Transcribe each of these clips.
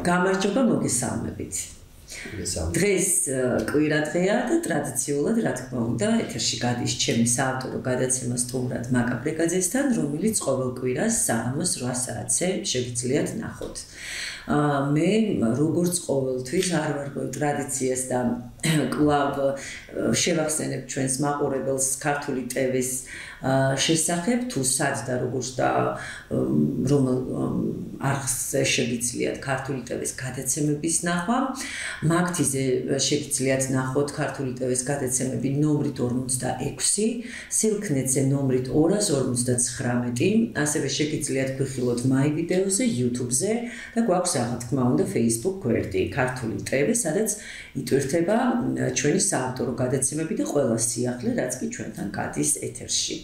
გამარჯობა მოგესალმებით. დღეს კვირა დღეა და ტრადიციულად რა თქმა უნდა ეთერში გადის ჩემი საავტორო გადაცემა სტუმრად მაკაბრეგაძესთან, რომელიც ყოველ კვირას საღამოს 8 საათზე შეგიძლიათ ნახოთ. მე როგორც ყოველთვის არ ვარღვევ ტრადიციას და კვლავ შევახსენებ ჩვენს მაყურებელს ქართული ტევის შესახებ, თუ სად და როგორც და რომელ არხზე შეგიძლიათ ქართული ტევის გადაცემების ნახვა. მაგთიზე შეგიძლიათ ნახოთ ქართული ტევის გადაცემები ნომრით 46, სილქნეტზე ნომრით 259, ასევე შეგიძლიათ გვიხილოთ My Video-ზე, YouTube-ზე და გვაქვს რა თქმა უნდა Facebook გვერდი ქართული ტევი, სადაც იტვირთება ჩვენი საავტორო გადაცემები და ყველა სიახლე, რაც კი ჩვენთან გადის ეთერში.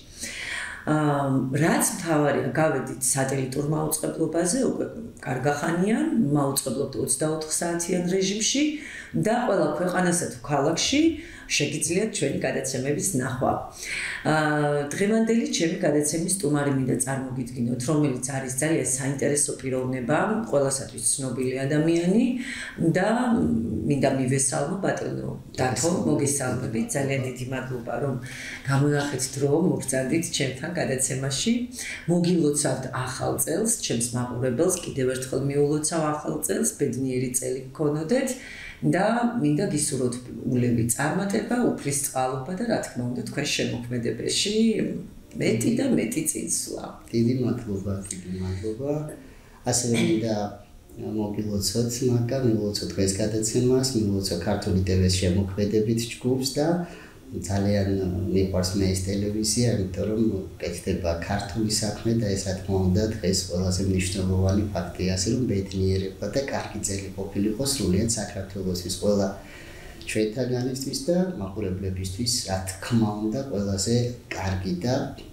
რაც მთავარია, გავედით სატელიტურ მაუწყებლობაზე, უკვე კარგახანია, მაუწყებლობთ 24 საათიან რეჟიმში და ყველა ქვეყანასა თუ ქალაქში შეგიძლიათ ჩვენი გადაცემების ნახვა. დღევანდელი ჩემი გადაცემის სტუმარი მინდა წარმოგიდგინოთ, რომელიც არის ძალიან საინტერესო პიროვნება, ყველასათვის ცნობილი ადამიანი და მინდა მივესალმო ბატონო დათო, მოგესალმებით, ძალიან დიდი მადლობა რომ გამონახეთ დრო, მოგწადით ჩემთან გადაცემაში. მოგილოცავთ ახალ წელს, ჩემს მაყურებელს კიდევ ერთხელ მიულოცავ ახალ წელს, ბედნიერი წელი გქონოდეთ. და მინდა გისურვოთ ულევი წარმატება, უფლისწყალობა და რა თქმა უნდა თქვენ შემოქმედებაში მეტი და მეტი წინსვლა. დიდი მადლობა. ასევე მინდა მოგილოცოთ მაგა, მივულოცოთ დღეს გადაცემას, მივულოცოთ ქართული ტევის შემოქმედებით ჯგუფს და ძალიან მიყვარს მე ეს ტელევიზია, იმიტომ რომ გექნება ქართული საქმე და ეს რა თქმა უნდა დღეს ყველაზე მნიშვნელოვანი ფაქტია, ასე რომ ბედნიერება და კარგი წელი ყოფილიყო სრულიად საქართველოსთვის ყველა ჩვენთანისთვის და მაყურებლებისთვის, რა თქმა უნდა ყველაზე კარგი და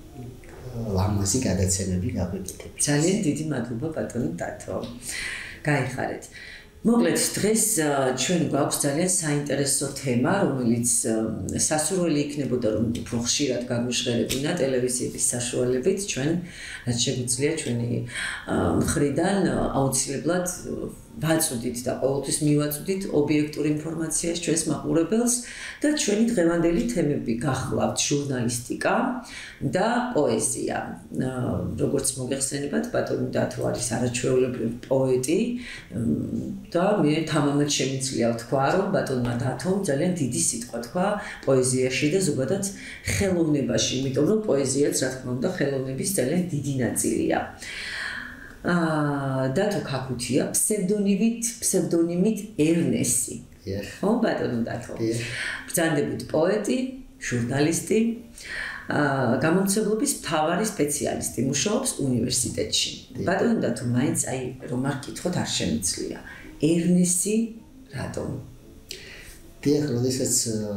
ლამაზი გადაცემები გაგვეკეთებინა. ძალიან დიდი მადლობა ბატონო დათო. გაიხარეთ. მოკლედ დღეს ჩვენ გვაქვს ძალიან საინტერესო თემა, რომელიც სასურველი იქნებოდა რომ უფრო ხშირად გაგვიჟღერებინა ტელევიზიების საშუალებით, ჩვენ რაც შეგვიძლია ჩვენი მხრიდან აუცილებლად ვაწვდით და ყოველთვის მივაწვდით ობიექტურ ინფორმაციას ჩვენს მაყურებელს და ჩვენი დღევანდელი თემები გახლავთ ჟურნალისტიკა და პოეზია. როგორც მოგეხსენებათ, ბატონი დათო არის არაჩვეულებრივი პოეტი და მე თამამად შემიძლია ვთქვა, რომ ბატონმა დათომ ძალიან დიდი სიტყვა თქვა პოეზიაში და ზოგადად ხელოვნებაში, იმიტომ რომ პოეზიაც რა თქმა უნდა ხელოვნების ძალიან დიდი ნაწილია. დათო ქაქუთია ფსევდონიმით ერნესი. ხო, ბატონო დათო. ბრძანდებით პოეტი, ჟურნალისტი, გამომცემლობის მთავარი სპეციალისტი, მუშაობს უნივერსიტეტში. ბატონო დათო, მაინც რომ არ გითხოთ არ შემიძლია. ერნესი რატომ? დიახ, როდესაც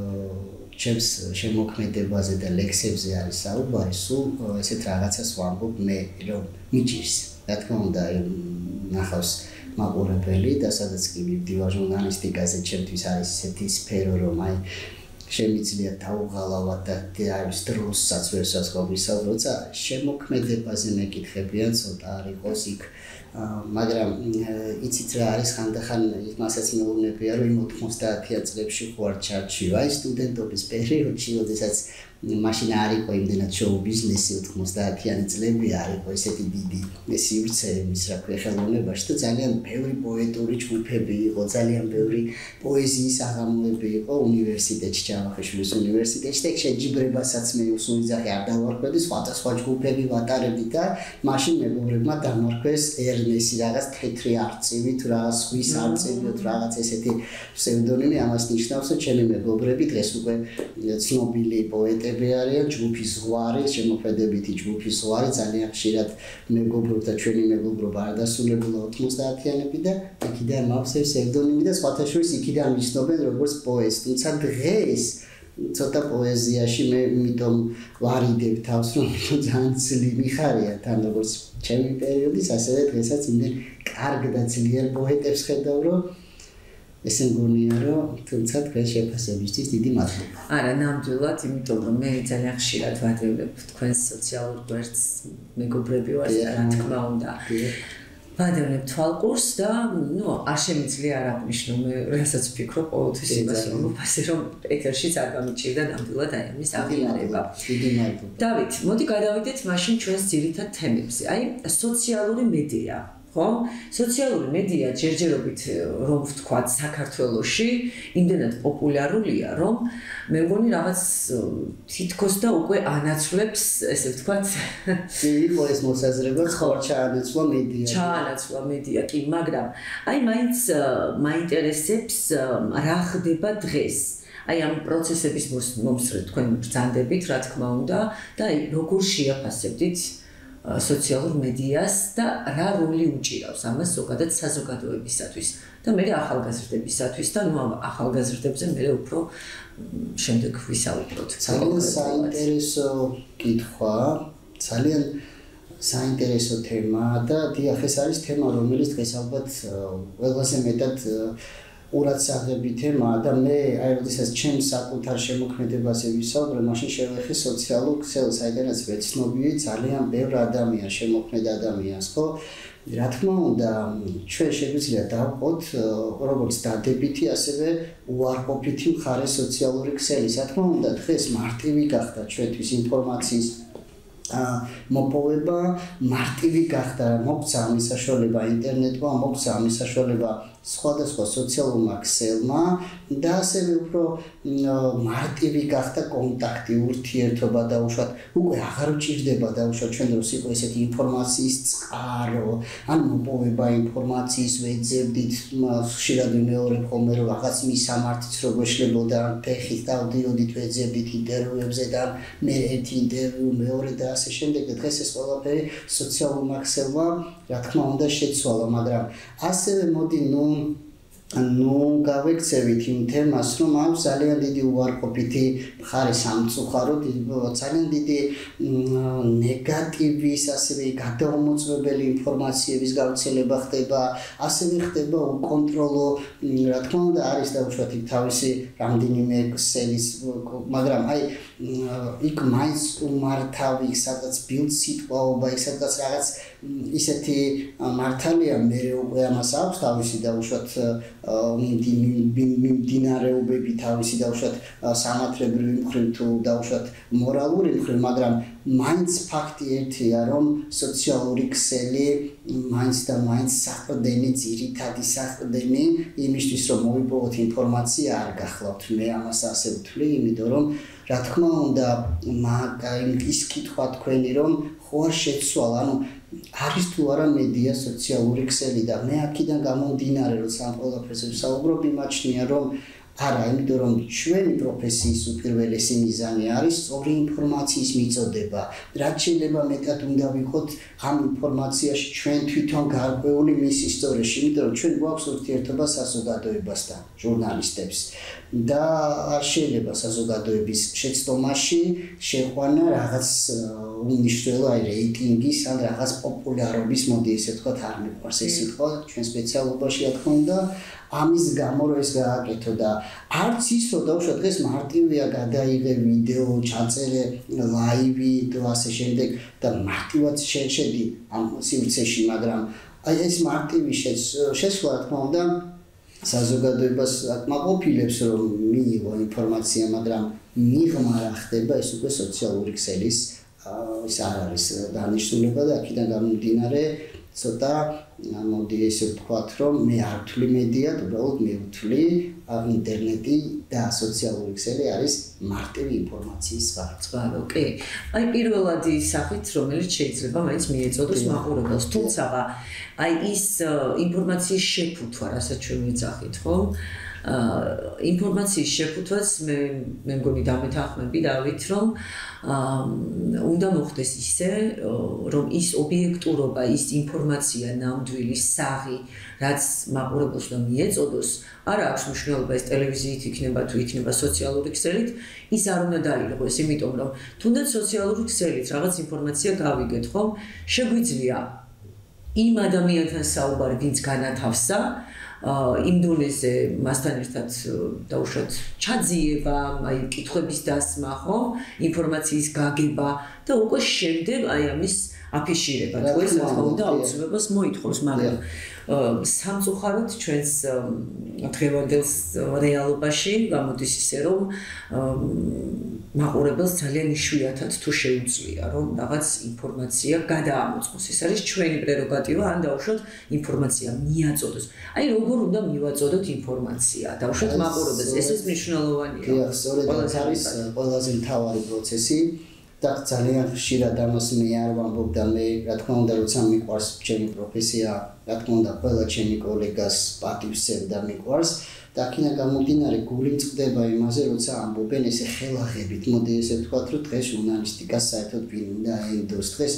ჩემს შემოქმედებაზე და ლექსებზე არის საუბარი, სულ ესეთ რაღაცას ვამბობ მე, რომ მიჭირს. რა თქმა უნდა, ნახავს მაყურებელი და სადაც კი მივდივარ ჟურნალისტიკაზე, ჩემთვის არის ესეთი სფერო, რომ შემიძლია დავუღალავად და არის დროსაც ვერსაც გავისალ, როცა შემოქმედებაზე მეკითხებიან, ცოტა არ იყოს იქ, მაგრამ იცით რა არის ხანდახან მასაც მეუბნებია, რომ 90-იან წლებში ხო არ ჩარჩივა, სტუდენტობის პერიოდში, როდესაც მაშინ არ იყო იმდენად შოუ ბიზნესი 90-იანი წლები არ იყო ესეთი დიდი სივრცე იმის რა ქვია ხელოვნებაში და ძალიან ბევრი პოეტური ჯგუფები იყო, ძალიან ბევრი პოეზიის აღამოები იყო უნივერსიტეტში, ჯავახიშვილის უნივერსიტეტში და შეჯიბრებასაც მე უსუნიძახი არ დავარქვედი, სხვადასხვა ჯგუფები ვატარებდი და მაშინ მეგობრებმა დამარქვეს ერნესი, რაღაც თეთრი არწივი თუ რაღაც სხვის არწივი თუ რაღაც ესეთი ფსევდონიმი, ამას ნიშნავს, რომ ჩემი მეგობრები დღეს უკვე ცნობილი პოეტები არიან, ჯგუფის ზღვარი, შემოქმედებითი ჯგუფის ზღვარი, ძალიან ხშირად მეგობრობ და ჩვენი მეგობრობა არ დასრულებულა 90-იანები და იქიდან მაქვს ეს ფსევდონიმი და სხვათა შორის იქიდან მიცნობენ როგორც პოეტს, თუმცა დღეს ცოტა პოეზიაში მე იმიტომ ვარიდებ თავს, რომ ძალიან ძლიერი ხარია თან როგორც ჩემი პერიოდის, ასევე დღესაც იმდენ კარგ და ძლიერ პოეტებს ხედავ, რომ ესე მგონია, რომ თუმცა თქვენ შეფასებისთვის დიდი მადლობა. არა, ნამდვილად, იმიტომ რომ მე ძალიან ხშირად ვადევნებ თქვენს სოციალურ გვერდს, მეგობრები ვართ, რა თქმა უნდა. ვადევნებ თვალყურს და არ შემიძლია არ აღნიშნო მე რასაც ვფიქრობ ყოველთვის იმას რომ ვფასე რომ ეთერშიც არ გამიჭირდა ნამდვილად აი ამის აღიარება. დავით, მოდი გადავიდეთ მაშინ ჩვენს ძირითად თემებზე. აი სოციალური მედია. ხო? სოციალური მედია ჯერჯერობით რომ ვთქვათ საქართველოში იმდენად პოპულარულია რომ მე მგონი რაღაც თითქოს და უკვე ანაცვლებს ესე ვთქვათ ის მოსაზრებას ჩაანაცვლა მედია. ჩაანაცვლა მედია კი, მაგრამ აი მაინც მაინტერესებს რა ხდება დღეს. აი ამ პროცესების მომსწრე თქვენ ბრძანდებით, რა თქმა უნდა, და აი როგორ შეაფასებდით სოციალურ მედიას და რა როლი უჭირავს ამას ზოგადად საზოგადოებისათვის და მე ახალგაზრდებისათვის და ახალგაზრდებზე მე უფრო შემდეგ ვისაუბროთ. ძალიან საინტერესო კითხვა, ძალიან საინტერესო თემა და დიახ, ეს არის თემა, რომელიც დღეს ალბათ ყველაზე მეტად ურაცაღები თემა და მე აი როდესაც ჩემს საკუთარ შემოქმედებაზე ვისაუბრე, მაშინ შევეხე სოციალურ ქსელს, საიდანაც ვეცნობიე ძალიან ბევრ ადამიანს, შემოქმედ ადამიანს, ხო? რა თქმა უნდა, ჩვენ შეგვიძლია დავყოთ როგორც დადებითი, ასევე უარყოფითი მხარე სოციალური ქსელის. რა თქმა უნდა, დღეს მარტივი გახდა ჩვენთვის ინფორმაციის მოპოვება, მარტივი გახდა, მოგცა ამის საშუალება ინტერნეტმა, მოგცა ამის საშუალება სხვადასხვა სოციალურმა ქსელმა და ასევე უფრო მარტივი გახდა კონტაქტი, ურთიერთობა და უშუალოდ უკვე აღარ ვჭირდება და უშუალოდ ჩვენ დროს იყო ესეთი ინფორმაციის წყარო, ან მოპოვება ინფორმაციის ვეძებდით, ხშირად ვიმეორებ ხოლმე რომ რაღაც მისამართიც როგორ შლებოდა, ფეხით დავდიოდით ვეძებდით ინტერვიუებზე და მე ერთი ინტერვიუ, მეორე და ასე შემდეგ და დღეს ეს ყველაფერი სოციალურმა ქსელმა რა თქმა უნდა შეცვალა, მაგრამ ასევე მოდი გავექცევით იმ თემას, რომ აქვს ძალიან დიდი უარყოფითი მხარე სამწუხაროდ, ძალიან დიდი ნეგატივის, ასევე გადაუმოწმებელი ინფორმაციების გავრცელება ხდება, ასევე ხდება უკონტროლო, რა თქმა უნდა არის დაუშვათ იქ თავისი რამდენიმე ქსელის, მაგრამ აი იქ მაინც უმართავი, სადაც ბილდსიტყვაობა, სადაც რაღაც ისეთი მართალია, მე უკვე ამას აქვს თავისი დაუშვათ მიმდინარეობები, თავისი დაუშვათ სამართლებრივი მხრივ თუ დაუშვათ მორალური მხრივ, მაგრამ მაინც ფაქტი ერთია, რომ სოციალური ქსელი მაინც და მაინც საყრდენი, ძირითადი საყრდენი იმისთვის, რომ მოვიპოვოთ ინფორმაცია არ გახლავთ. მე ამას ასე ვთვლი, იმიტომ რომ რა თქმა უნდა, ის კითხვა თქვენი, რომ ხო არ შეცვალა, ანუ არის თუ არა მედია სოციალური ქსელი და მე აქედან გამომდინარე, როცა ამ ყველაფერზე ვსაუბრობ, იმაჩნია, რომ არა, იმიტომ რომ ჩვენი პროფესიის უპირველესი მიზანი არის სწორი ინფორმაციის მიწოდება. რაც შეიძლება მეტად უნდა ვიყოთ ამ ინფორმაციაში ჩვენ თვითონ გარკვეული მისის სწორეში, იმიტომ რომ ჩვენ გვაქვს ურთიერთობა საზოგადოებასთან, ჟურნალისტებს და არ შეიძლება საზოგადოების შეცდომაში შეყვანა რაღაც უმნიშვნელო აი რეიტინგის ან რაღაც პოპულარობის, მოდი ესე ვთქვათ, არ მიყვარს ეს სიტყვა ჩვენ სპეციალობაში, რა თქმა უნდა, ამის გამო რომ ეს გააკეთო და არც ის რომ დავუშვათ დღეს მარტივია გადაიღე ვიდეო, ჩაწერე ლაივი და ასე შემდეგ და მარტივად შედი ამ სივრცეში, მაგრამ აი ეს მარტივი შესვლა, რა თქმა უნდა, საზოგადოებას აკმაყოფილებს რომ მიიღო ინფორმაცია, მაგრამ მიღმა რა ხდება, ეს უკვე სოციალური ქსელის ის არ არის დანიშნულება და აქედან გამომდინარე ცოტა მოდი ესე ვთქვათ, რომ მე არ ვთვლი მედია, უბრალოდ მე ვთვლი ინტერნეტი და სოციალური ქსელი არის მარტივი ინფორმაციის წყარო. კი. აი პირველადი სახით, რომელიც შეიძლება მაინც მიეწოდოს მაყურებელს, თუმცა აი ის ინფორმაციის შეფუთვა, რასაც ჩვენ ვიძახით, ხო? ინფორმაციის შეფუთვას მე მგონი დამეთანხმები დავით, რომ უნდა მოხდეს ისე, რომ ის ობიექტურობა, ის ინფორმაცია ნამდვილი, საღი, რაც მაყურებელს უნდა მიეწოდოს, არ აქვს მნიშვნელობა ეს ტელევიზიით იქნება თუ იქნება სოციალური ქსელით, ის არ უნდა დაიღოს, იმიტომ რომ თუნდაც სოციალური ქსელით რაღაც ინფორმაცია გავიგეთ, ხო? შეგვიძლია იმ ადამიანთან საუბარი, ვინც განათავსა იმ დონეზე მასთან ერთად დაუშვათ ჩაძიება, აი კითხვების დასმა, ხო? ინფორმაციის გაგება და უკვე შემდეგ აი ამის აფიშირება თუ ეს რა თქმა უნდა აუცილებლობას მოითხოვს, მაგრამ სამწუხაროდ ჩვენს დღევანდელ რეალობაში გამოდის ისე რომ მაყურებელს ძალიან იშვიათად თუ შეუძლია რომ რაღაც ინფორმაცია გადაამოწმოს. ეს არის ჩვენი პრეროგატივა, ან დაუშვათ ინფორმაცია მიაწოდოს. აი როგორ უნდა მივაწოდოთ ინფორმაცია? დაუშვათ მაყურებელს, ესეც მნიშვნელოვანია. დიახ, სწორედ ეს არის ყველაზე მთავარი პროცესი. და ძალიან ხშირად ამას მე არ ვამბობ და მე რა თქმა უნდა როცა მიყვარს ჩემი პროფესია, რა თქმა უნდა ყველა ჩემი კოლეგას პატივსცემ და მიყვარს და აქედან გამომდინარე გული მწყდება იმაზე, როცა ამბობენ ესე ხელახებით. მოდი ესე ვთქვათ, რომ დღეს ჟურნალისტიკას საერთოდ ვინ უნდა აენდოს დღეს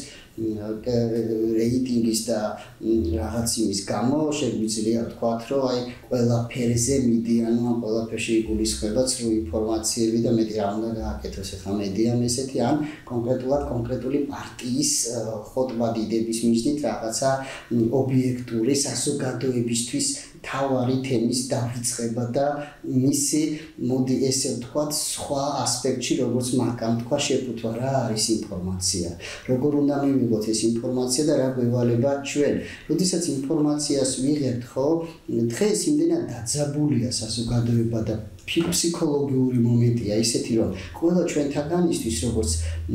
რეიტინგის და რაღაც იმის გამო შეგვიძლია ვთქვათ, რომ აი ყველა ფერზე მიდიან, ან ყველაფერში იგულისხმება ცრუ ინფორმაციები და მეტი რა უნდა გააკეთოს ახლა მედიამ ესეთი ან კონკრეტული პარტიის ხოტბადიდების მიზნით რაღაცა ობიექტური საზოგადოებისთვის თავარი თემის დავიწყება და მისი მოდი ესე ვთქვათ სხვა ასპექტში როგორც მაგამ თქვა შეფუთვა რა არის ინფორმაცია როგორ უნდა მივიღოთ ეს ინფორმაცია და რა გვევალება ჩვენ როდესაც ინფორმაციას ვიღებთ ხო დღეს იმდენად დაძაბულია საზოგადოება და ფსიქოლოგიური მომენტია ისეთი რომ ყველა ჩვენთაგანისთვის როგორც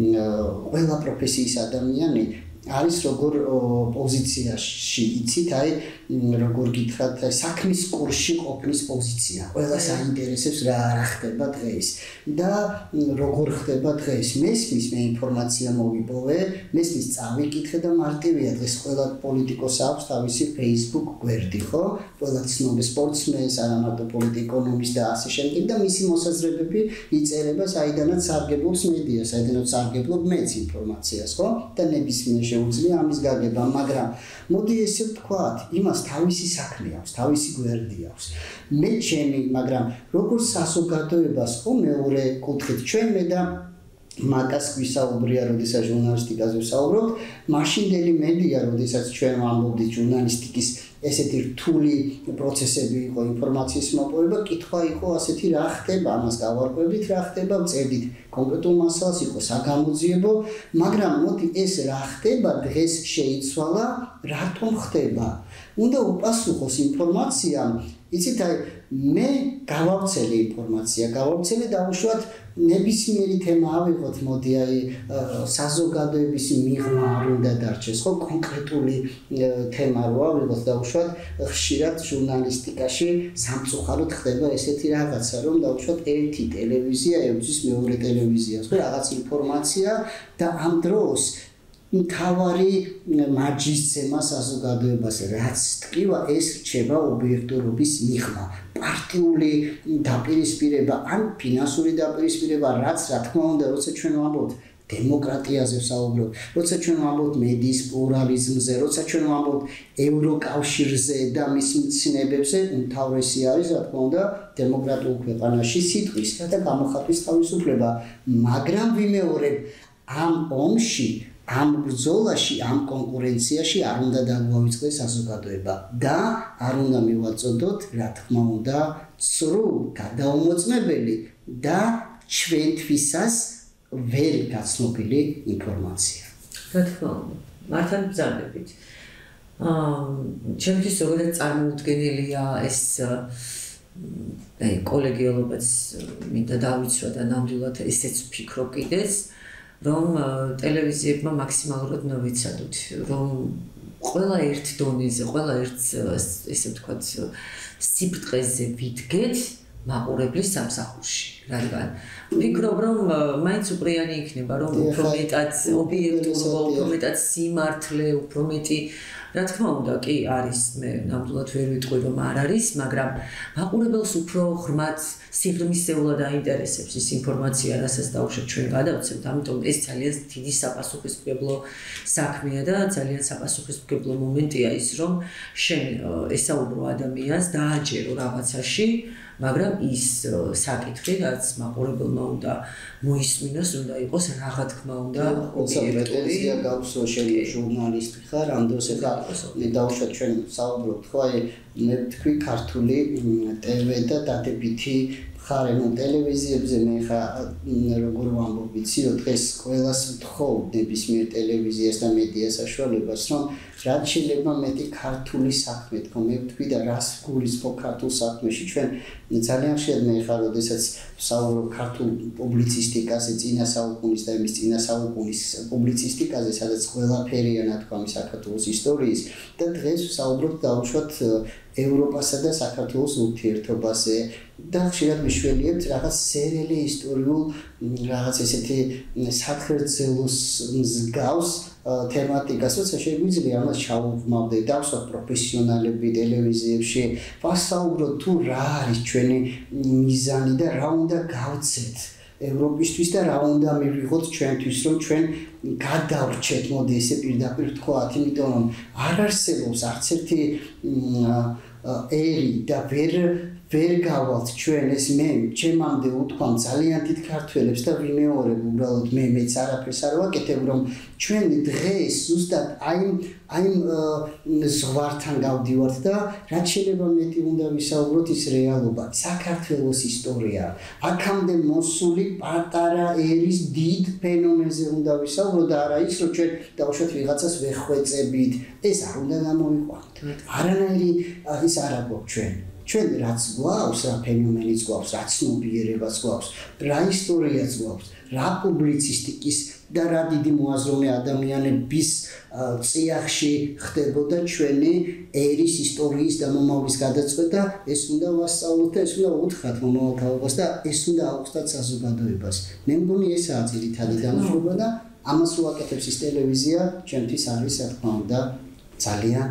ყველა პროფესიის ადამიანი არის როგორ პოზიციაში იცით აი როგორ გითხრათ საქმის კურსში ყოფნის პოზიცია ყველას აინტერესებს რა ხდება დღეს და როგორ ხდება დღეს მესმის მე ინფორმაცია მოვიპოვე მესმის წავიკითხე და მარტივია დღეს ყველა პოლიტიკოს აქვს თავისი Facebook გვერდი ხო ყველა ცნობილი სპორტსმენს არა მარტო პოლიტიკონომის და ასე შემდეგ და მისი მოსაზრებები იწერება საიდანაც სარგებლობს მედია საიდანაც სარგებლობ მეც ინფორმაციას ხო და ნებისმიერ შეუძლია ამის გაგება მაგრამ მოდი ესე ვთქვათ იმას თავისი საქმე აქვს თავისი გვერდი აქვს მე ჩემი მაგრამ როგორ საზოგადოებას ხო მეორე კუთხით ჩვენ მე და მაგას გვისაუბრია როდესაც ჟურნალისტიკაზე ვსაუბრობთ მაშინდელი მედია როდესაც ჩვენ ვამბობთ ჟურნალისტიკის ესეთი რთული პროცესები იყო ინფორმაციის მოპოვება კითხვა იყო ასეთი რა ხდება ამას გავარკვევდით რა ხდება ვწერდით კონკრეტულ მასალას იყო საგამოძიებო მაგრამ მოდი ეს რა ხდება დღეს შეიცვალა რატომ ხდება უნდა უპასუხოს ინფორმაციამ იცით აი მე გავავცელე ინფორმაცია გავავცელე დაუშვათ ნებისმიერი თემა ავიღოთ მოდი აი საზოგადოების მიღმა არ უნდა დარჩეს ხო კონკრეტული თემა რო ავიღოთ დაუშვათ ხშირად ჟურნალისტიკაში სამწუხაროდ ხდება ესეთი რაღაცა რომ დაუშვათ ერთი ტელევიზია ებრძვის მეორე ტელევიზიას ხო რაღაც ინფორმაცია და ამ დროს თავარი მარჯისცემა საზოგადოებას რაც ტკივა ეს რჩება ობიექტურობის მიღმა პარტიული დაპირისპირება ან ფინანსური დაპირისპირება რაც რა თქმა უნდა როცა ჩვენ ვამბობთ დემოკრატიაზე ვსაუბრობთ როცა ჩვენ ვამბობთ მედიის პლურალიზმზე როცა ჩვენ ვამბობთ ევროკავშირზე და მის მცნებებზე უმთავრესი არის რა თქმა უნდა დემოკრატიულ ქვეყანაში სიტყვის და გამოხატვის თავისუფლება მაგრამ ვიმეორებ ამ ომში ამ ბრძოლაში, ამ კონკურენციაში არ უნდა დაგვავიწყდეს საზოგადოება და არ უნდა მივაწოდოთ, რა თქმა უნდა, ცრუ, გადაუმოწმებელი და ჩვენთვისაც ვერ გაცნობილი ინფორმაცია. რა თქმა უნდა, მართლა ბრძანებით. ჩემთვის ზოგადად წარმოუდგენელია ეს აი კოლეგიალობაც მინდა დავიცვა და ნამდვილად ესეც ვფიქრობ კიდეც რომ ტელევიზიებმა მაქსიმალურად მოვიცადოთ, რომ ყველა ერთ დონეზე, ყველა ერთ ესე ვთქვათ, სიბრტყეზე ვიდგეთ მაყურებლის სამსახურში. რადგან ვფიქრობ, რომ მაინც უპრიანი იქნება, რომ უფრო მეტად ობიექტურობა, უფრო მეტად სიმართლე, უფრო მეტი რა თქმა უნდა, კი არის, მე ნამდვილად ვერ ვიტყვი, რომ არ არის, მაგრამ მაყურებელს უფრო ღრმად სიღრმისეულად აინტერესებს ის ინფორმაცია, რასაც დაუშვათ ჩვენ გადავცემთ, ამიტომ ეს ძალიან დიდი საპასუხისმგებლო საქმეა და ძალიან საპასუხისმგებლო მომენტია ის, რომ შენ ესაუბრო ადამიანს დააჯერო რაღაცაში, მაგრამ ის საკითხი, რაც მაყურებელმა უნდა მოისმინოს, უნდა იყოს რა თქმა უნდა ობიექტური. გაქვს რომ შენ ჟურნალისტი ხარ, ამ დროს ახლა მე დავუშვათ ჩვენ საუბრობთ, ხო, აი მე ვთქვი ქართული ტელე და დადებითი ხარ ნუ ტელევიზიებზე მე ხა როგორ ვამბობ ვიცი რომ დღეს ყველას ვთხოვ ნებისმიერ ტელევიზიას და მედია საშუალებას რომ რაც შეიძლება მეტი ქართული საქმე თქო მე ვთქვი და რას გულისხმობ ქართულ საქმეში ჩვენ ძალიან ხშირად მე ხა როდესაც ვსაუბრობ ქართულ პუბლიცისტიკაზე წინა საუკუნის და იმის წინა საუკუნის პუბლიცისტიკაზე სადაც ყველაფერია ნათქვამი საქართველოს ისტორიის და დღეს ვსაუბრობ დაუშვათ ევროპასა და საქართველოს ურთიერთობაზე და ხშირად ვიშველიებთ რაღაც სერიალი ისტორიულ რაღაც ესეთი საქართველოს მსგავს თემატიკას, როცა შეგვიძლია ამას ჩავუმავდე, დავსვათ პროფესიონალები ტელევიზიებში, ვასაუბროთ თუ რა არის ჩვენი მიზანი და რა უნდა გავცეთ ევროპისთვის და რა უნდა მივიღოთ ჩვენთვის, რომ ჩვენ გადავრჩეთ, მოდი ესე პირდაპირ ვთქვათ, იმიტომ რომ არ არსებობს არც ერთი ერი და ვერ გავალთ ჩვენ ეს მე ჩემამდე უთქვამ ძალიან დიდ ქართველებს და ვიმეორებ უბრალოდ მეც არაფერს არ ვაკეთებ რომ ჩვენ დღეს ზუსტად აი ზღვართან გავდივართ და რაც შეიძლება მეტი უნდა ვისაუბროთ ის რეალობა საქართველოს ისტორია აქამდე მოსული პატარა ერის დიდ ფენომენზე უნდა ვისაუბროთ და არა ის რომ ჩვენ დავუშვათ ვიღაცას ვეხვეწებით ეს არ უნდა გამოვიყვანოთ არანაირი ის არ აქვს ჩვენ რაც გვაქვს, რა ფენომენიც გვაქვს, რა ცნობიერებაც გვაქვს, რა ისტორიაც გვაქვს, რა პუბლიცისტიკის და რა დიდი მოაზროვნე ადამიანების წიაღში ხდებოდა ჩვენი ერის ისტორიის და მომავლის გადაწყვეტა, ეს უნდა ვასწავლოთ და ეს უნდა უთხრათ მომავალთაობას და ეს უნდა აუხსნათ საზოგადოებას. მე მგონი ესაა ძირითადი განსხვავება და ამას უაკეთებს ის ტელევიზია, ჩემთვის არის რა თქმა უნდა ძალიან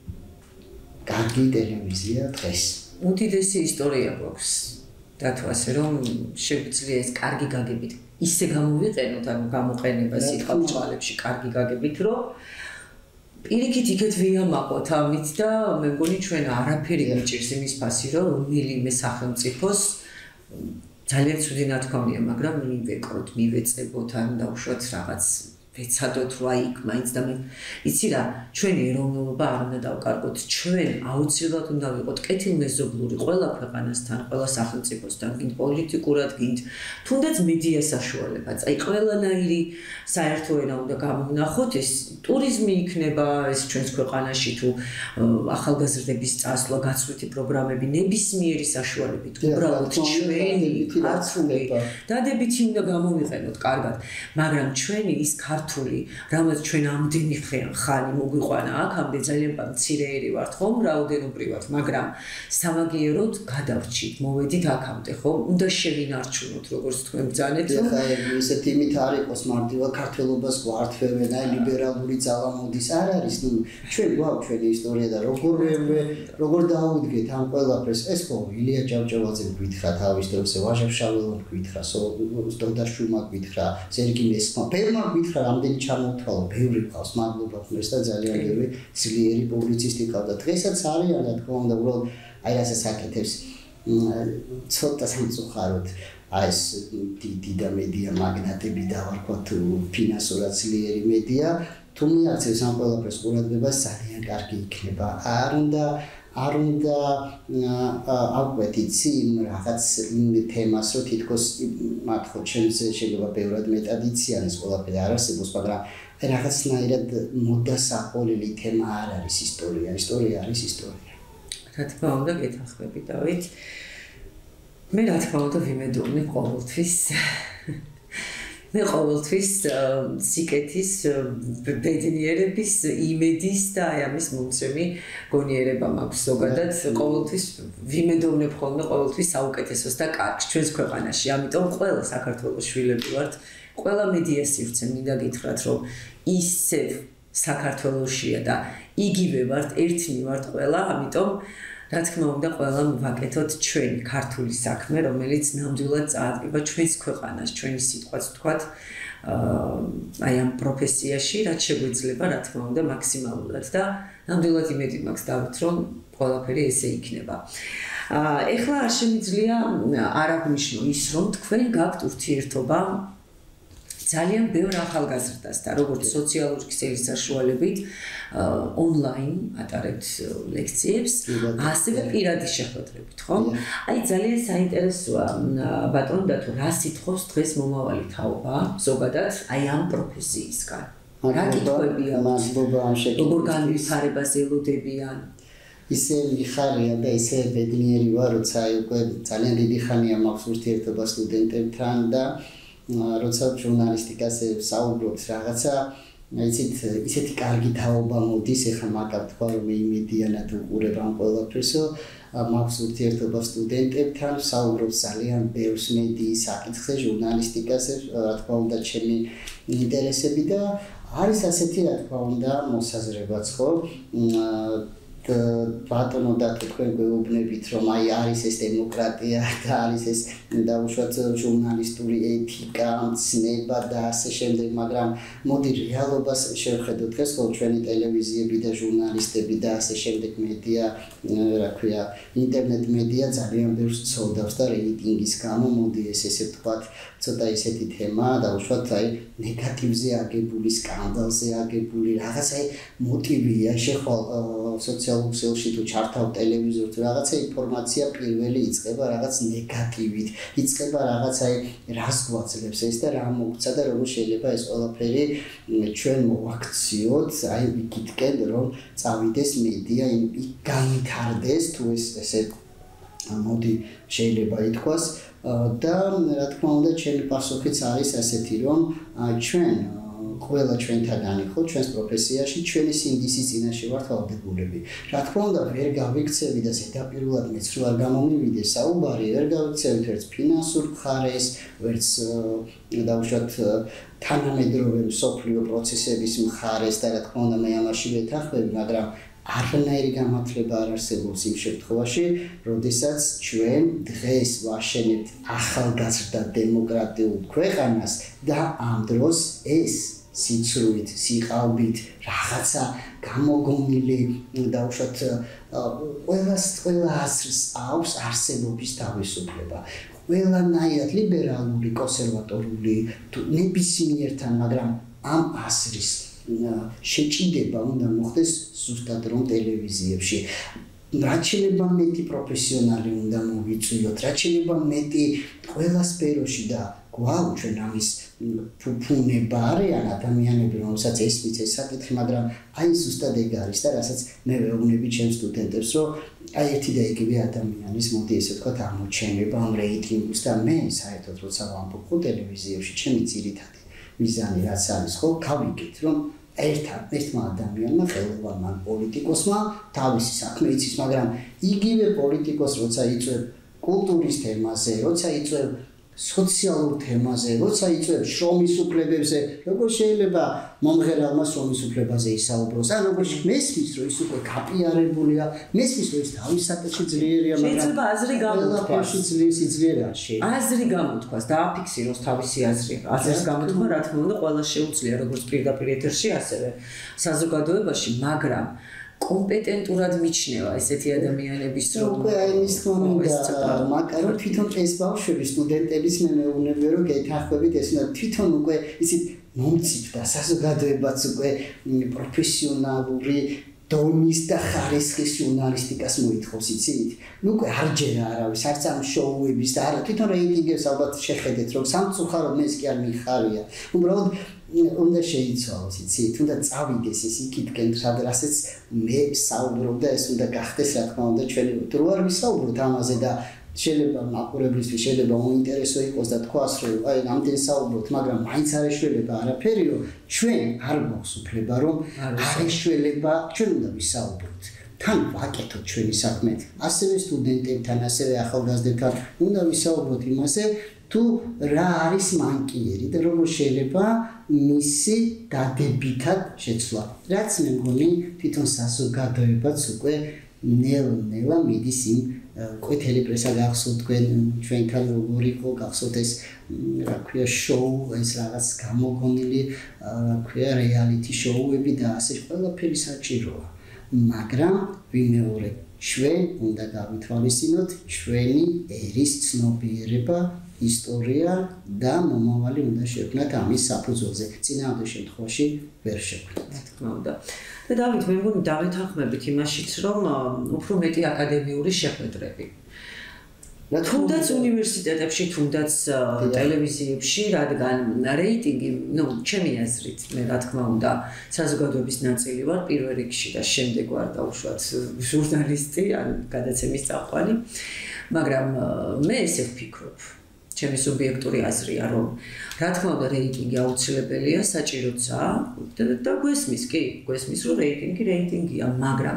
კარგი ტელევიზია დღეს. უდიდესი ისტორია გვაქვს დათო ასე რომ შეგვიძლია ეს კარგი გაგებით ისე გამოვიყენოთ ანუ გამოყენება სიტყვა ბრძოლებში კარგი გაგებით რომ პირიქით იქეთ ვიამაყოთ ამით და მე მგონი ჩვენ არაფერი გვიჭირს იმის ფასი რომ რომელიმე სახელმწიფოს ძალიან ცუდი ნათქვამია მაგრამ მივეკროთ მივეწებოთ ან დავუშვათ რაღაც ვეცადოთ რა იქ მაინც და მე იცი რა ჩვენი ეროვნულობა არ უნდა დავკარგოთ ჩვენ აუცილებლად უნდა ვიყოთ კეთილმეზობლური ყველა ქვეყანასთან ყველა სახელმწიფოსთან გინდ პოლიტიკურად გინდ თუნდაც მედია საშუალებაც აი ყველანაირი საერთო ენა უნდა გამოვნახოთ ეს ტურიზმი იქნება ეს ჩვენს ქვეყანაში თუ ახალგაზრდების წასვლა გაცვლითი პროგრამები ნებისმიერი საშუალებით უბრალოდ ჩვენი ქართული დადებითი უნდა გამოვიყენოთ კარგად მაგრამ ჩვენი ის ქართული, რამაც ჩვენ ამდენი ხანი მოგვიყვანა აქამდე ძალიან მცირეერი ვართ ხომ, რაოდენობრივად, მაგრამ სამაგიეროდ გადავრჩით, მოვედით აქამდე ხომ, უნდა შევინარჩუნოთ, როგორც თქვენ ბრძანეთ. ხა ესეთი იმით არ იყოს მარტივად ქართველობას გვართვევენ, აი ლიბერალური ძალა მოდის, არ არის, ნუ ჩვენ გვაქვს ჩვენი ისტორია და როგორ დაუდგეთ ამ ყველაფერს, ეს ხო ილია ჭავჭავაძემ გითხრა თავის დროზე, ვაჟა შაველომ გითხრა, სტოდაშვილმა გითხრა, სერგი მესმა, ბევრმა გითხრა რამდენი ჩამოთვალო, ბევრი ყავს, მადლობა ხმეს და ძალიან ბევრი ძლიერი პუბლიცისტი ყავდა. დღესაც არიან რა თქმა უნდა, უბრალოდ აი რასაც აკეთებს ცოტა სამწუხაროდ აი ეს დიდი მედია მაგნატები დავარქვათ ფინანსურად ძლიერი მედია, თუ მიაქცევს ამ ყველაფერს ყურადღებას ძალიან კარგი იქნება. არ უნდა აკვეთ იცი რაღაც იმ თემას, რომ თითქოს მათ ხო ჩემზე შეიძლება ბევრად მეტად იციან ეს ყველაფერი არ არსებობს, მაგრამ რაღაცნაირად მოდასაყოლილი თემა არ არის ისტორია არის ისტორია. რა თქმა უნდა გეთანხმები დავით. მე რა თქმა უნდა ვიმედოვნე ყოველთვის მე ყოველთვის სიკეთის ბედნიერების იმედის და აი ამის მომცემი გონიერება მაქვს ზოგადად ყოველთვის ვიმედოვნებ ხოლმე ყოველთვის საუკეთესოს და კარგს ჩვენს ქვეყანაში ამიტომ ყველა საქართველოს შვილები ვართ ყველა მედია სივრცე მინდა გითხრათ რომ ისევ საქართველოსია და იგივე ვართ ერთნი ვართ ყველა ამიტომ რა თქმა უნდა ყველამ ვაკეთოთ ჩვენი ქართული საქმე, რომელიც ნამდვილად წაადგება ჩვენს ქვეყანას, ჩვენი სიტყვაც ვთქვათ, აი ამ პროფესიაში, რაც შეგვიძლება, რა თქმა უნდა, მაქსიმალურად და ნამდვილად იმედი მაქვს დავით, რომ ყველაფერი ესე იქნება. ეხლა არ შემიძლია არ აღნიშნო ის, რომ თქვენ გაქვთ ურთიერთობა ძალიან ბევრ ახალგაზრდასთან, როგორც სოციალური ქსელის საშუალებით ონლაინ ატარებთ ლექციებს, ასევე პირადი შეხვედრებით, ხო? აი ძალიან საინტერესოა ბატონო და თუ რა სიტყვას დღეს მომავალი თაობა ზოგადად აი ამ პროფესიისგან. რა კითხვებია? მადლობა ამ შეკვეთით. როგორ განვითარებას ელოდებიან? ისე მიხარია და ისე ბედნიერი ვარ, როცა უკვე ძალიან დიდი ხანია მაქვს ურთიერთობა სტუდენტებთან და როცა ჟურნალისტიკაზე საუბრობთ რაღაცა, იცით, ისეთი კარგი თაობა მოდის, ეხლა მაგათ თქვა რომ იმედიანად უყურებ ამ ყველაფერსო, მაქვს ურთიერთობა სტუდენტებთან, საუბრობ ძალიან ბევრს მედიის საკითხზე, ჟურნალისტიკაზე, რა თქმა უნდა, ჩემი ინტერესები და არის ასეთი, რა თქმა უნდა, მოსაზრებაც ხო, ბატონო და თქვენ გვეუბნებით რომ აი არის ეს დემოკრატია და არის ეს დაუშვათ ჟურნალისტური ეთიკა, ცნება და ასე შემდეგ, მაგრამ მოდი რეალობას შევხედოთ დღეს ხო ჩვენი ტელევიზიები და ჟურნალისტები და ასე შემდეგ მედია, რა ქვია, ინტერნეტ მედია ძალიან ბევრს ცოდავს და რეიტინგის გამო მოდი ესე ვთქვათ ცოტა ისეთი თემა დაუშვათ აი ნეგატივზე აგებული, სკანდალზე აგებული რაღაც აი მოტივია შეხვალ სოციალურ ქსელში თუ ჩართავ ტელევიზორს რაღაცა ინფორმაცია პირველი იწყება რაღაც ნეგატივით, იწყება რაღაც აი რას გვაძლევს ეს და რა მოგცა და როგორ შეიძლება ეს ყველაფერი ჩვენ მოვაქციოთ აი იქითკენ რომ წავიდეს მედია იქ განვითარდეს თუ ესე მოდი შეიძლება ითქვას და რა თქმა უნდა ჩემი პასუხიც არის ასეთი რომ ჩვენ ყველა ჩვენთაგანი ხო ჩვენს პროფესიაში ჩვენი სინდისის წინაშე ვართ ვალდებულები. რა თქმა უნდა ვერ გავიქცევი და ზედაპირულად მეც რო არ გამომივიდეს საუბარი, ვერ გავიქცევით ერთ ფინანსურ მხარეს, ვერც დაუშვათ თანამედროვე მსოფლიო პროცესების მხარეს და რა თქმა უნდა მე ამაში ვეთანხმები, მაგრამ არანაირი გამართლება არ არსებობს იმ შემთხვევაში, როდესაც ჩვენ დღეს ვაშენებთ ახალგაზრდა დემოკრატიულ ქვეყანას და ამ დროს ეს სიცრუით, სიყალბით, რაღაცა გამოგონილი დაუშვათ ყველა აზრს აქვს არსებობის თავისუფლება. ყველანაირად ლიბერალური, კონსერვატორული, ნებისმიერთან, მაგრამ ამ აზრის შეჭიდება უნდა მოხდეს ზუსტად რომ ტელევიზიებში. რაც შეიძლება მეტი პროფესიონალი უნდა მოვიწვიოთ, რაც შეიძლება მეტი ყველა სფეროში და გვაქვს ჩვენ ამის ფუფუნება არიან ადამიანები, რომელსაც ესმის ეს საკითხი, მაგრამ აი ზუსტად ეგ არის და რასაც მე ვეუბნები ჩემს სტუდენტებს, რომ აი ერთი და იგივე ადამიანის მოდი ესე ვთქვათ ამოჩენება ამ რეიტინგს და მე საერთოდ როცა ვამბობ ხო ტელევიზიებში ჩემი ძირითადი მიზანი რაც არის ხო გავიგეთ რომ ერთმა ადამიანმა ხელოვანმა პოლიტიკოსმა თავისი საქმე იცის, მაგრამ იგივე პოლიტიკოს როცა იწვევ კულტურის თემაზე, როცა იწვევ სოციალურ თემაზე, როცა იწვევ შრომის უფლებებზე, როგორ შეიძლება მომღერალმა შრომის უფლებაზე ისაუბროს, ან როგორ მესმის რომ ის უკვე გაპიარებულია, მესმის რომ ის თავის საკითხში ძლიერია, მაგრამ შეიძლება აზრი გამოთქვას, ძლიერაში. აზრი გამოთქვას, დააფიქსიროს თავისი აზრი. აზრის გამოთქვა რა თქმა უნდა ყველა შეუძლია, როგორც პირდაპირ ეთერში, ასევე საზოგადოებაში, მაგრამ კომპეტენტურად მიჩნევა ესეთი ადამიანების რომ უკვე აი ის თქმა უნდა მაგრამ თვითონ ეს ბავშვები სტუდენტების მე მეუბნები რომ გეთანხმებით ეს უნდა თვითონ უკვე ისიც მომწიფდა საზოგადოებაც უკვე პროფესიონალური დონის და ხარისხის ჟურნალისტიკას მოითხოვს იცით ნუ უკვე არ ჯერა არავის არც ამ შოუების და არა თვითონ რეიტინგებს ალბათ შეხედეთ რომ სამწუხაროდ მე ეს კი არ მიხარია უბრალოდ უნდა შეიცვალოს იცით უნდა წავიდეს ეს იქითკენ სადღაცაც მე საუბრობ და ეს უნდა გახდეს რა თქმა უნდა ჩვენი თუ არ ვისაუბროთ ამაზე და შეიძლება მაყურებლისთვის შეიძლება უინტერესო იყოს და თქვას რომ აი ამდენ საუბრობთ მაგრამ მაინც არ ეშველება არაფერი რომ ჩვენ არ გვაქვს უფლება რომ არ ეშველება ჩვენ უნდა ვისაუბროთ თან ვაკეთოთ ჩვენი საქმე ასევე სტუდენტებთან ასევე ახალგაზრდებთან უნდა ვისაუბროთ იმაზე თუ რა არის მანკიერი და როგორ შეიძლება მისი დადებითად შეცვლა რაც მე მგონი თვითონ საზოგადოებაც უკვე ნელა მიდის იმ ყვითელი პრესა გახსოვთ თქვენ ჩვენთან როგორ იყო გახსოვთ ეს რა ქვია შოუ ეს რაღაც გამოგონილი რა ქვია რეალიტი შოუები და ასე ყველაფერი საჭიროა მაგრამ ვიმეორებ ჩვენ უნდა გავითვალისწინოთ ჩვენი ერის ცნობიერება ისტორია და მომავალი უნდა შექმნათ ამის საფუძველზე. წინააღმდეგ შემთხვევაში ვერ შექმნათ. რა თქმა უნდა. და დავით, მე მგონი დავეთანხმებით იმაშიც, რომ უფრო მეტი აკადემიური შეხვედრები. თუნდაც უნივერსიტეტებში, თუნდაც ტელევიზიებში, რადგან რეიტინგი, ჩემი აზრით, მე რა თქმა უნდა, საზოგადოების ნაწილი ვარ პირველ რიგში და შემდეგ ვარ დაუშვათ ჟურნალისტი, ან გადაცემის წამყვანი, მაგრამ მე ესე ვფიქრობ, ჩემი სუბიექტური აზრია, რომ რა თქმა უნდა რეიტინგი აუცილებელია, საჭიროა და გვესმის, რომ რეიტინგია, მაგრამ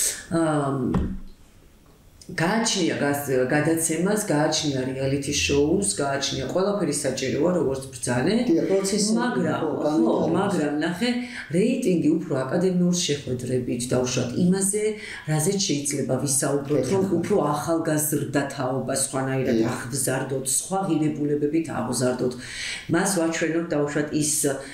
გააჩნია გადაცემას, გააჩნია რეალიტი შოუს, გააჩნია ყველაფერი საჭიროა როგორც ბრძანე, მაგრამ ნახე რეიტინგი უფრო აკადემიურ შეხვედრებით დაუშვათ იმაზე, რაზეც შეიძლება ვისაუბროთ, რომ უფრო ახალგაზრდა თაობა სხვანაირად აღზარდოთ, სხვა ღირებულებებით აღზარდოთ. მას ვაჩვენოთ დაუშვათ ის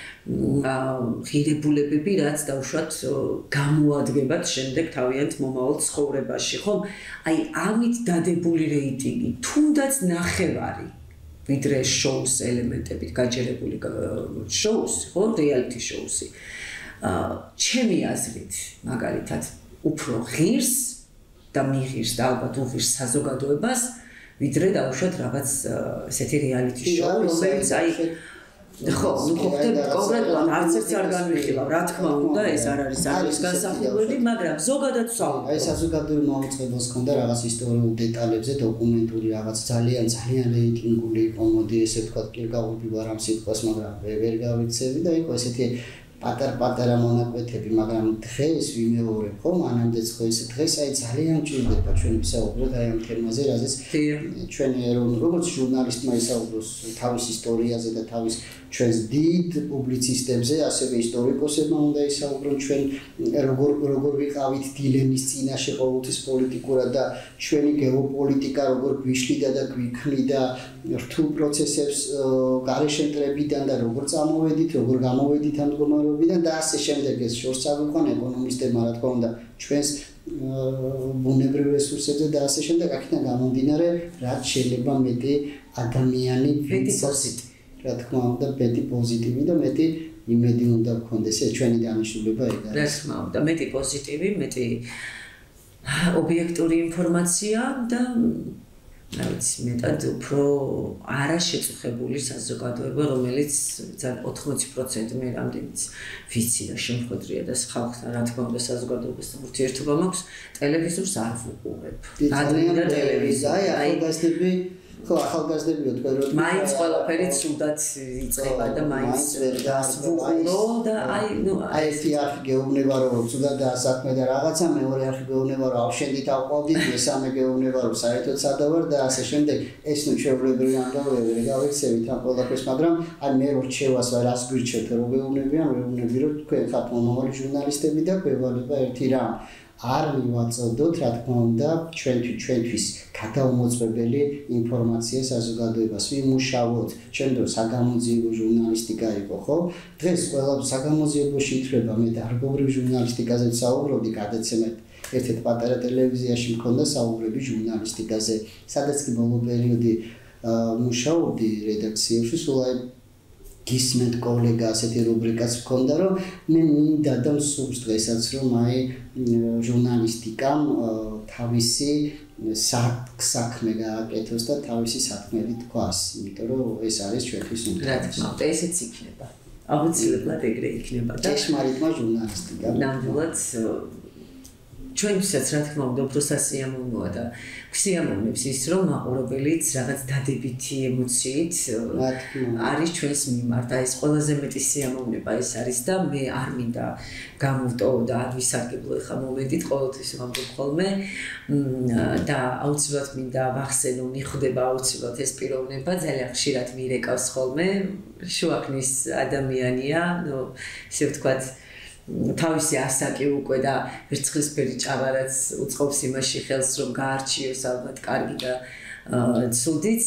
ღირებულებები, რაც დაუშვათ გამოადგებათ შემდეგ თავიანთ მომავალ ცხოვრებაში, ხომ? აი, ამით დადებული რეიტინგი, თუნდაც ნახევარი, ვიდრე შოუს ელემენტებით გაჯერებული შოუსი, ხო, რეალიტი შოუსი. ჩემი აზრით, მაგალითად, უფრო ღირს და მიღირს და ალბათ უღირს საზოგადოებას, ვიდრე დაუშვათ რაღაც ესეთი რეალიტი შოუ, რომელიც აი ხო, კონკრეტულად არც ერთს არ განვიხილავ, რა თქმა უნდა, ეს არ არის არის განსახილველი, მაგრამ ზოგადად ვსაუბრობ. აი საზოგადოებრივ მაუწყებლობას ჰქონდა რაღაც ისტორიულ დეტალებზე, დოკუმენტური რაღაც ძალიან რეიტინგული მოდი ესე ვთქვათ, კი გავუდი ვარ ამ სიტყვას, მაგრამ ვერ გავიქცევი და იყო ესეთი პატარ-პატარა მონაკვეთები, მაგრამ დღეს ვიმეორებ, ხო, მანამდეც ხო ეს დღეს აი ძალიან ჭირდება ჩვენ ვისაუბროთ აი ამ თემაზე, რაზეც ჩვენი როგორც ჟურნალისტმა ისაუბროს თავის ისტორიაზე და თავის ჩვენს დიდ პუბლიცისტებზე, ასევე ისტორიკოსებმა უნდა ისაუბრონ ჩვენ როგორ ვიყავით დილემის წინაშე ყოველთვის პოლიტიკურად და ჩვენი გეოპოლიტიკა როგორ გვიშლიდა და გვიქმნიდა რთულ პროცესებს გარეშე მტრებიდან და როგორ წამოვედით, როგორ გამოვედით ამ მდგომარეობიდან და ასე შემდეგ. ეს შორს აგვიყვან ეკონომისტებმა, რა თქმა უნდა, ჩვენს ბუნებრივ რესურსებზე და ასე შემდეგ. აქედან გამომდინარე, რაც შეიძლება მეტი ადამიანი ვიცავს, რა თქმა უნდა, მეტი პოზიტივი და მეტი იმედი უნდა გქონდეს. ეს ჩვენი დანიშნულება ეგ არის. რა თქმა უნდა, მეტი პოზიტივი, მეტი ობიექტური ინფორმაცია და რა ვიცი, მეტად უფრო არაშეწუხებული საზოგადოება, რომელიც 80% მე რამდენიც ვიცი და შემოხვედრია და ხალხთან რა თქმა უნდა საზოგადოებასთან ურთიერთობა მაქვს, ტელევიზორს არ ვუყურებ. რადიო და ტელევიზია, აი ახალგაზრდები ხო, ახალგაზრდები თქვენ რომ მაინც ყველაფერი ცუდად იწყება და მაინც დასვუყურო და აი ეს არხი გეუბნება რომ ცუდად საქმე და რაღაცა, მეორე არხი გეუბნება რომ ავშენდით აყვავდით, მესამე გეუბნება რომ საერთოდ სადავარ და ასე შემდეგ. ეს ჩვეულებრივი ანგაროები რა გავიქცევით ამ ყველაფერს, მაგრამ აი მე რჩევას ვარ რას გვირჩევთ რომ გეუბნებიან, ვეუბნები რომ თქვენ ხართ მომავალი ჟურნალისტები და გვევალება ერთი რამ. არ მივაწოდოთ, რა თქმა უნდა, ჩვენთვის გადაუმოწმებელი ინფორმაცია საზოგადოებას. ვიმუშაოთ, ჩვენ დროს საგამოძიებო ჟურნალისტიკა იყო, ხო? დღეს ყველა საგამოძიებოში ითვლება, მე დარგობრივ ჟურნალისტიკაზე ვსაუბრობდი, გადაცემად ერთ-ერთ პატარა ტელევიზიაში მქონდა საუბრები ჟურნალისტიკაზე, სადაც კი ბოლო პერიოდი მუშაობდი რედაქციაში, სულ აი გისმენთ კოლეგა ასეთი რუბრიკაც მქონდა, რომ მე მინდა და მსურს დღესაც რომ აი ჟურნალისტიკამ თავისი საქმე გააკეთოს და თავისი საქმეები თქვას, იმიტომ რომ ეს არის ჩვენთვის უმეტეს. რა თქმა უნდა, ესეც იქნება. აუცილებლად ეგრე იქნება და ჭეშმარიტმა ჟურნალისტიკა. ნამდვილად ჩვენთვისაც რა თქმა უნდა უფრო სასიამოვნოა და გვსიამოვნებს ის რომ მაყურებელიც რაღაც დადებითი ემოციით არის ჩვენს მიმართ და ეს ყველაზე მეტი სიამოვნება ეს არის და მე არ მინდა გამოვტოვო და არ ვისარგებლო ხა მომენტით ყოველთვის ვამბობ ხოლმე და აუცილებლად მინდა ვახსენო მიხვდება აუცილებლად ეს პიროვნება ძალიან ხშირად მირეკავს ხოლმე შუაქნის ადამიანია ისე ვთქვათ თავისი ასაკი უკვე და ვერცხლისფერი ჭავარაც უწყობს იმაში ხელს რომ გაარჩიოს ალბათ კარგი და ცუდიც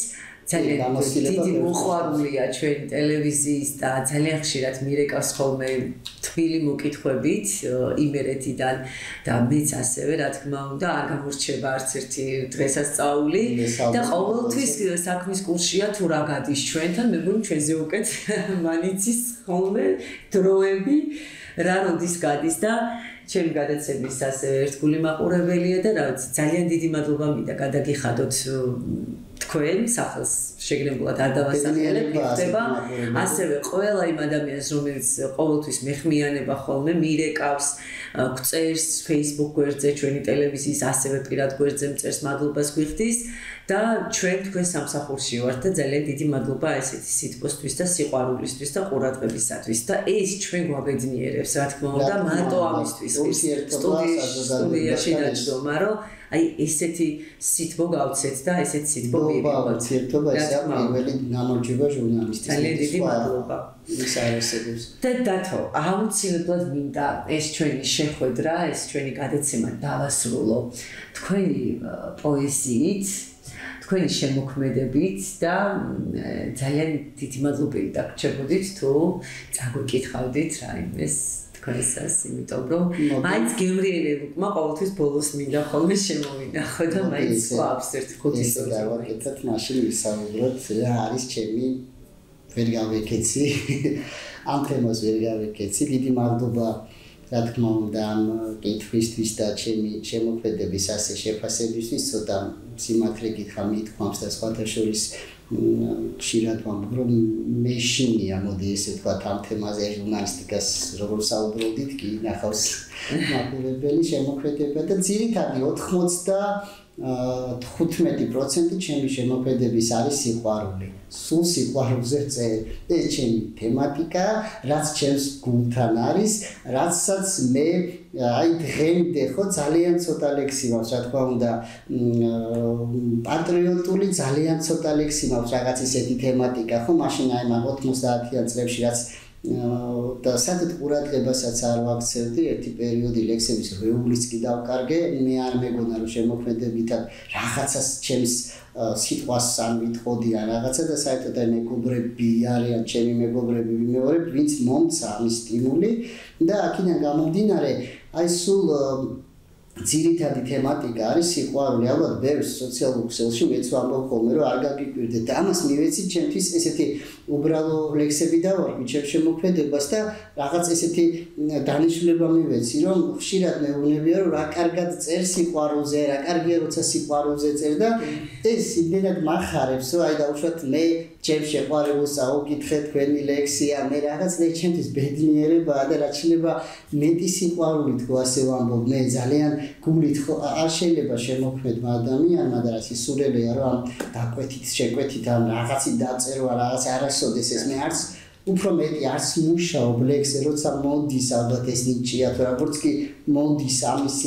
ძალიან დიდი მოყვარულია ჩვენი ტელევიზიის და ძალიან ხშირად მირეკავს ხოლმე თბილი მოკითხვებით იმერეთიდან და მეც ასევე რა თქმა უნდა არ გამორჩება არც ერთი დღესასწაული და ყოველთვის საქმის კურსია თუ რა გადის ჩვენთან მე მგონი ჩვენზე უკეთ მანიცის ხოლმე დროები რა როდის გადის და ჩემი გადაცემის ასევე ერთგული მაყურებელია და რა ვიცი ძალიან დიდი მადლობა მინდა გადაგიხადოთ თქვენ სახელს შეგნებულად არ დავასახელებ ხდება ასევე ყველა იმ ადამიანს რომელიც ყოველთვის მეხმიანება ხოლმე მირეკავს გწერს Facebook გვერდზე ჩვენი ტელევიზიის ასევე პირად გვერდზე მწერს მადლობას გვიხდის და ჩვენ თქვენ სამსახურში ვართ და ძალიან დიდი მადლობა ესეთი სიტყვისთვის და სიყვარულისთვის და ყურადღებისათვის და ეს ჩვენ გვაბედნიერებს რა თქმა უნდა მარტო ამისთვის სტუდიაში დაჯდომა რომ აი ესეთი სიტყვა გავცეთ და ესეთი სიტყვა მივიღოთ. ერთობა ესაა პირველი გამარჯვება ჟურნალისტის. ძალიან დიდი მადლობა. ის არასდროს. და დათო, აუცილებლად მინდა ეს ჩვენი შეხვედრა, ეს ჩვენი გადაცემა დავასრულო თქვენი პოეზიით, თქვენი შემოქმედებით და ძალიან დიდი მადლობელი დაგვრჩებოდით თუ წაგვიკითხავდით რაიმეს ქონსას, იმიტომ რომ მაინც გემრიელებმა ყოველთვის ბოლოს მინდა ხოლმე შემოვინახო და მაინც ყავს ერთი ხუთი სორი გავაკეთოთ მაშინ ვისაუბროთ რა არის ჩემი ვერ გავეკეცი ამ თემას ვერ გავეკეცი დიდი მადლობა რა თქმა უნდა ამ კითხვისთვის და ჩემი შემოქმედების ასე შეფასებისთვის ცოტა სიმართლე გითხრა მithქვამს და სხვათა შორის ხშირად ვამბობ რომ მე შინია მოდი ესე ვთქვათ ამ თემაზე ჟურნალისტიკას როგორ საუბრობდით კი ნახავს მაყურებელი შემოქმედება და ძირითადად 95% ჩემი შემოქმედების არის სიყვარული. სულ სიყვარულზე წერ. ეს ჩემი თემატიკა, რაც ჩემს გულთან არის, რაცაც მე აი დღემდე ხო ძალიან ცოტა ლექსი მაქვს, რა თქმა უნდა, პატრიოტული ძალიან ცოტა ლექსი მაქვს, რაღაც ისეთი თემატიკა, ხო, მაშინ აი მაგ 90-იან წლებში რაც და საერთოდ ყურადღებასაც არ ვაქცევდი ერთი პერიოდი ლექსების რეუბლის კი დავკარგე მე არ მეგონა რომ შემოქმედებითად რაღაცას ჩემს სიტყვას არ ვიტყოდი ან რაღაცა და საერთოდ აი მეგობრები არიან ჩემი მეგობრები ვიმეორებ ვინც მომცა ამის სტიმული და აქედან გამომდინარე აი სულ ძირითადი თემატიკა არის სიყვარული ალბათ ბევრ სოციალურ ქსელში მეც ვამბობ ხოლმე რომ არ გაგიკვირდეთ და ამას მივეცი ჩემთვის ესეთი უბრალო ლექსები დავარქვი ჩემ შემოქმედებას და რაღაც ესეთი დანიშნულება მივეცი რომ ხშირად მეუბნებია რომ რა კარგად წერ სიყვარულზე რა კარგია როცა სიყვარულზე წერ და ეს იმდენად მახარებს რომ აი დაუშვათ მე ჩემ შეყვარებულს აუკითხე თქვენი ლექსია მე რაღაც და ჩემთვის ბედნიერებაა და რაც შეიძლება მეტი სიყვარული თქო ასე ვამბობ მე ძალიან გულით არ შეიძლება შემოქმედმა ადამიანმა და რაც ისურელია რომ ამ დაკვეთით შეკვეთით ამ რაღაცი დაწერვა რაღაც არასოდეს ეს მე არც უფრო მეტი არც მუშაობ ლექსზე როცა მოდის ალბათ ეს ნიჭია თუ როგორც კი მოდის ამისი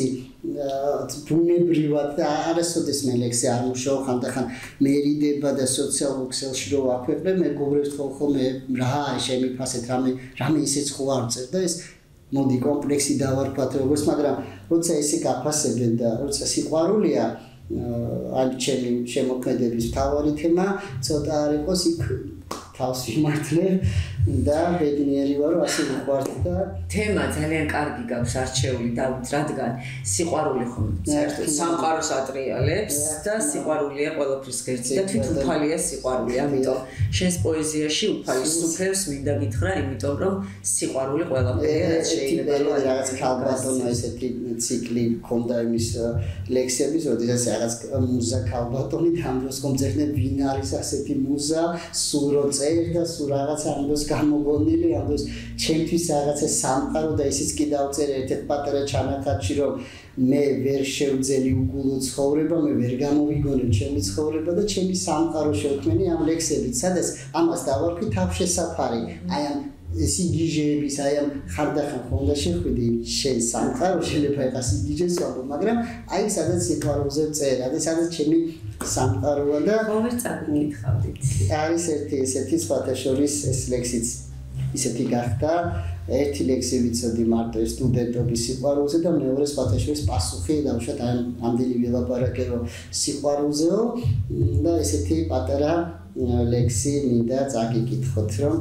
ბუნებრივად და არასოდეს მე ლექსზე არ მუშაობ ხანდახან მერიდება და სოციალურ ქსელში რო ვაქვეყნებ მეგობრებს ხოლმე რა არის შემიფასეთ რამე ისეც ხო არ წერ და ეს მოდი კომპლექსი დავარქვათ როგორც მაგრამ როცა ესე გაფასებენ და როცა სიყვარულია აი ჩემი შემოქმედების მთავარი თემა ცოტა არ იყოს იქ თავს ვიმართლებ და ბედნიერი ვარ რომ ასე ვიყვართ და თემა ძალიან კარგი გაქვს არჩეული დავით რადგან სიყვარული ხომ საერთოდ სამყაროს ატრიალებს და სიყვარულია ყველაფრის ღერძი და თვითუფალია სიყვარული ამიტომ შენს პოეზიაში უფალის სუფევს მინდა გითხრა იმიტომ რომ სიყვარული ყველაფერია რაც შეიძლება რაღაც ქალბატონო ესეთი ციკლი ქონდა იმის ლექსების როდესაც რაღაც მუზა ქალბატონი თამბოს კონცერტზე ვინ არის ასეთი მუზა სულ რო წერ და სულ რაღაც ამბოს გამოგონილი ამბოს ჩემთვის რაღაცა სამყარო და ისიც კი დავწერე ერთ-ერთ პატარა ჩანახატში რომ მე ვერ შევძელი უგულო ცხოვრება მე ვერ გამოვიგონებ ჩემი ცხოვრება და ჩემი სამყარო შევქმენი ამ ლექსებით სადაც ამას დავარქვი თავშესაფარი აი ამ სიგიჟეების აი ამ ხანდახან ხონდა შეხვიდი შენ სამყარო შეიძლება იყოს სიგიჟეს ვამბობ მაგრამ აი სადაც სიყვარულზე წერა და სადაც ჩემი სამყაროა და ყოველ წაგიკითხავდით არის ერთი ესეთი სხვათა შორის ეს ლექსიც ისეთი გახდა ერთი ლექსი ვიცოდი მარტო სტუდენტობის სიყვარულზე და მეორე სხვათა შორის პასუხი დავუშვათ ამდენი ვილაპარაკე რომ სიყვარულზეო და ესეთი პატარა ლექსი მინდა წაგიკითხოთ, რომ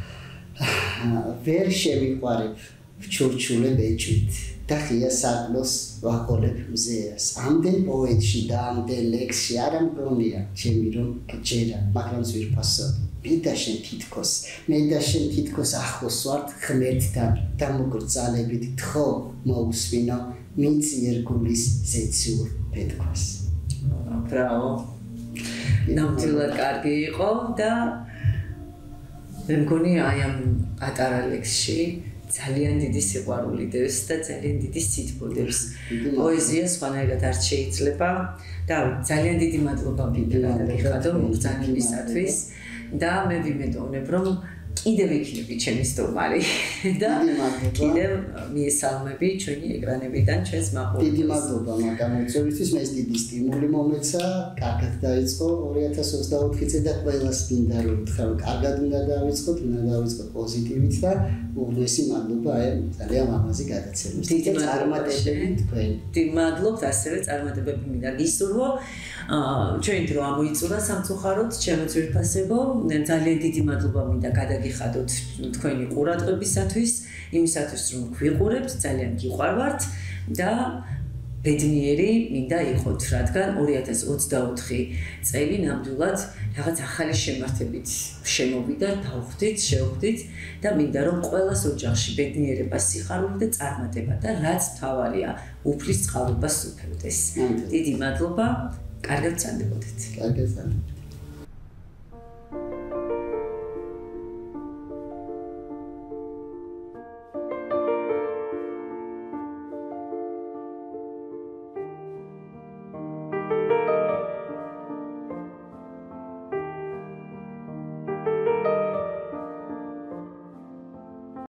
ვერ შემიყვარებ ჩურჩულებ ეჭვით და ღია საკლოს ვაყოლებ მზეას. ამდენ პოეტში და ამდენ ლექსში არ მგონია ჩემი რომ გჯერა, მაგრამ ძვირფასო მე და შენ თითქოს ახლოს ვართ ღმერთთან და მოგრძალებით თხო მოусვინო მიწიერ გულის ზეციურ პეთქოს. Bravo. ნამდვილად კარგი იყო და მე მგონი აი ამ პატარა ლექსში ძალიან დიდი სიყვარული დევს და ძალიან დიდი სითბოდებს. პოეზია სხვანაირად არ შეიძლება და ძალიან დიდი მადლობა გიხადო მოგზაურობისათვის და მე ვიმედოვნებ რომ კიდევ იქნები ჩემი სტუმარი და კიდევ მიესალმები ჩვენი ეკრანებიდან ჩვენს მაყურებელს. დიდი მადლობა მაგამოწვევისთვის, მე დიდი სტიმული მომეცა, კარგად დაიწყო 2024 წელი და ყველას მინდა რომ უთხრა რომ კარგად უნდა დავიწყოთ, უნდა დავიწყოთ პოზიტივით და უღრესი მადლობა აი ძალიან ლამაზი გადაცემისთვის. დიდი წარმატებები თქვენ. დიდი მადლობთ ასევე წარმატებები მინდა გისურვო. ჩვენ დრო ამოიწურა სამწუხაროდ ჩემო ძვირფასებო, ძალიან დიდი მადლობა მინდა გადაგიხადოთ თქვენი ყურადღებისათვის, იმისათვის რომ გვიყურებთ, ძალიან გიყვარვართ და ბედნიერი მინდა იყოთ, რადგან 2024 წელი ნამდვილად რაღაც ახალი შემართებით შემოვიდა, დავხვდით, შევხვდით და მინდა რომ ყველას ოჯახში ბედნიერება, სიხარული და წარმატება და რაც თავარია, უფლის წყალობას უფევდეს. დიდი მადლობა. კარგად წამებოდეთ. კარგად წამებოდეთ.